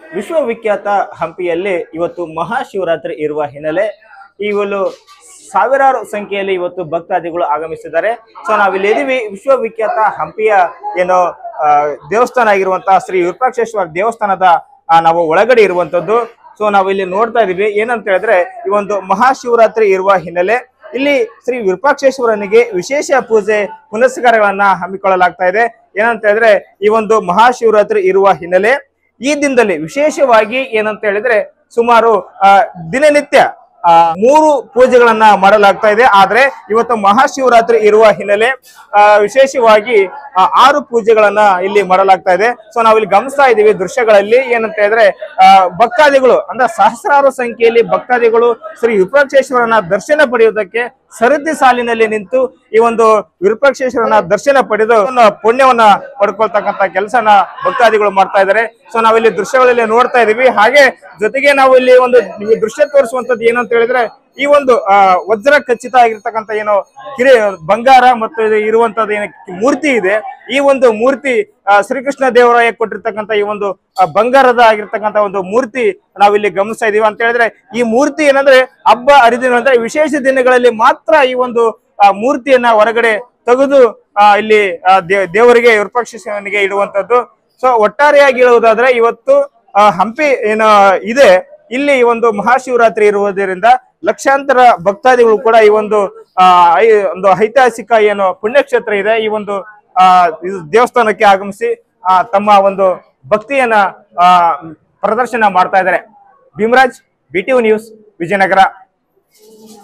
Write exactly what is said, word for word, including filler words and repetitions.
ವಿಶ್ವವಿಖ್ಯಾತ ಹಂಪಿಯಲ್ಲಿ ಇವತ್ತು ಮಹಾಶಿವರಾತ್ರಿ ಇರುವ ಹಿನ್ನೆಲೆ ಇವಳು ಸಾವಿರಾರು ಸಂಖ್ಯೆಯಲ್ಲಿ ಇವತ್ತು ಭಕ್ತಾದಿಗಳು ಆಗಮಿಸಿದ್ದಾರೆ. ಸೊ ನಾವಿಲ್ಲಿ ಇದೀವಿ ವಿಶ್ವವಿಖ್ಯಾತ ಹಂಪಿಯ ಏನು ದೇವಸ್ಥಾನ ಆಗಿರುವಂತಹ ಶ್ರೀ ವಿರೂಪಾಕ್ಷೇಶ್ವರ ದೇವಸ್ಥಾನದ ನಾವು ಒಳಗಡೆ ಇರುವಂತದ್ದು. ಸೊ ನಾವಿಲ್ಲಿ ನೋಡ್ತಾ ಇದೀವಿ ಏನಂತ ಹೇಳಿದ್ರೆ ಈ ಒಂದು ಮಹಾಶಿವರಾತ್ರಿ ಇರುವ ಹಿನ್ನೆಲೆ ಇಲ್ಲಿ ಶ್ರೀ ವಿರೂಪಾಕ್ಷೇಶ್ವರನಿಗೆ ವಿಶೇಷ ಪೂಜೆ ಪುನಸ್ಕಾರಗಳನ್ನ ಹಮ್ಮಿಕೊಳ್ಳಲಾಗ್ತಾ ಇದೆ. ಏನಂತ ಹೇಳಿದ್ರೆ ಈ ಒಂದು ಮಹಾಶಿವರಾತ್ರಿ ಇರುವ ಹಿನ್ನೆಲೆ ಈ ದಿನದಲ್ಲಿ ವಿಶೇಷವಾಗಿ ಏನಂತ ಹೇಳಿದ್ರೆ ಸುಮಾರು ಆ ದಿನನಿತ್ಯ ಆ ಮೂರು ಪೂಜೆಗಳನ್ನ ಮಾಡಲಾಗ್ತಾ ಇದೆ. ಆದ್ರೆ ಇವತ್ತು ಮಹಾಶಿವರಾತ್ರಿ ಇರುವ ಹಿನ್ನೆಲೆ ಆ ವಿಶೇಷವಾಗಿ ಆರು ಪೂಜೆಗಳನ್ನ ಇಲ್ಲಿ ಮಾಡಲಾಗ್ತಾ ಇದೆ. ಸೊ ನಾವಿಲ್ಲಿ ಗಮನಿಸ್ತಾ ಇದೀವಿ ದೃಶ್ಯಗಳಲ್ಲಿ ಏನಂತ ಹೇಳಿದ್ರೆ ಆ ಭಕ್ತಾದಿಗಳು ಅಂದ್ರೆ ಸಹಸ್ರಾರು ಸಂಖ್ಯೆಯಲ್ಲಿ ಭಕ್ತಾದಿಗಳು ಶ್ರೀ ವಿರೂಪಾಕ್ಷೇಶ್ವರನ ದರ್ಶನ ಪಡೆಯುವುದಕ್ಕೆ ಸರತಿ ಸಾಲಿನಲ್ಲಿ ನಿಂತು ಈ ಒಂದು ವಿರೂಪಾಕ್ಷೇಶ್ವರನ ದರ್ಶನ ಪಡೆದು ಪುಣ್ಯವನ್ನ ಪಡ್ಕೊಳ್ತಕ್ಕಂತ ಕೆಲಸನ ಭಕ್ತಾದಿಗಳು ಮಾಡ್ತಾ ಇದ್ದಾರೆ. ಸೊ ನಾವಿಲ್ಲಿ ದೃಶ್ಯಗಳಲ್ಲಿ ನೋಡ್ತಾ ಇದೀವಿ. ಹಾಗೆ ಜೊತೆಗೆ ನಾವು ಇಲ್ಲಿ ಒಂದು ದೃಶ್ಯ ತೋರಿಸುವಂತದ್ದು ಏನಂತ ಹೇಳಿದ್ರೆ ಈ ಒಂದು ಆ ವಜ್ರ ಖಚಿತ ಆಗಿರ್ತಕ್ಕಂಥ ಏನು ಕಿರಿ ಬಂಗಾರ ಮತ್ತು ಇರುವಂತದ್ದು ಏನು ಮೂರ್ತಿ ಇದೆ. ಈ ಒಂದು ಮೂರ್ತಿ ಶ್ರೀಕೃಷ್ಣ ದೇವರಾಯ ಕೊಟ್ಟಿರ್ತಕ್ಕಂಥ ಈ ಒಂದು ಬಂಗಾರದ ಆಗಿರ್ತಕ್ಕಂಥ ಒಂದು ಮೂರ್ತಿ ನಾವಿಲ್ಲಿ ಗಮನಿಸ್ತಾ ಇದೀವಿ. ಅಂತ ಹೇಳಿದ್ರೆ ಈ ಮೂರ್ತಿ ಏನಂದ್ರೆ ಹಬ್ಬ ಹರಿದಿನ ಅಂದ್ರೆ ವಿಶೇಷ ದಿನಗಳಲ್ಲಿ ಮಾತ್ರ ಈ ಒಂದು ಮೂರ್ತಿಯನ್ನ ಹೊರಗಡೆ ತೆಗೆದು ಆ ಇಲ್ಲಿ ದೇವರಿಗೆ ವಿರೂಪಾಕ್ಷೇಶ್ವರನಿಗೆ ಇಡುವಂತದ್ದು. ಸೊ ಒಟ್ಟಾರೆಯಾಗಿ ಹೇಳುವುದಾದ್ರೆ ಇವತ್ತು ಹಂಪಿ ಏನು ಇದೆ ಇಲ್ಲಿ ಈ ಒಂದು ಮಹಾಶಿವರಾತ್ರಿ ಇರುವುದರಿಂದ ಲಕ್ಷಾಂತರ ಭಕ್ತಾದಿಗಳು ಕೂಡ ಈ ಒಂದು ಆ ಒಂದು ಐತಿಹಾಸಿಕ ಏನು ಪುಣ್ಯಕ್ಷೇತ್ರ ಇದೆ ಈ ಒಂದು ಆ ದೇವಸ್ಥಾನಕ್ಕೆ ಆಗಮಿಸಿ ಆ ತಮ್ಮ ಒಂದು ಭಕ್ತಿಯನ್ನ ಆ ಪ್ರದರ್ಶನ ಮಾಡ್ತಾ ಇದ್ದಾರೆ. Bhimraj, B T V news, Vijayanagara.